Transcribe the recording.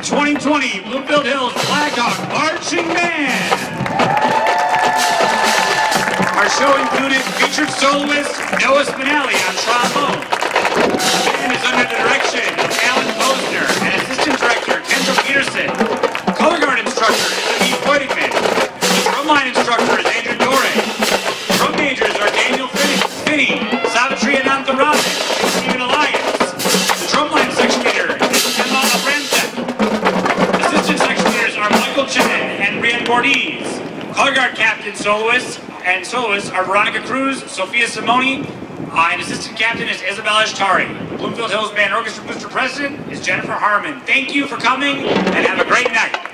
2020 Bloomfield Hills Blackhawk Marching Band. Our show included featured soloist Noah Spinelli on trombone. The band is under the direction of Alan Posner and assistant director Kendra Peterson. Color guard instructor is Amin Poitigman. The drumline instructor is Andrew Dore. Drum majors are Daniel Finney, Savitri Anantharan, and Stephen Elias. The drumline section leader is Emma Abramsek. Assistant section leaders are Michael Chen and Rian Bordiz. Color guard captain soloists are Veronica Cruz, Sophia Simoni, and assistant captain is Isabella Ashtari. Bloomfield Hills Band Orchestra Booster President is Jennifer Harmon. Thank you for coming and have a great night.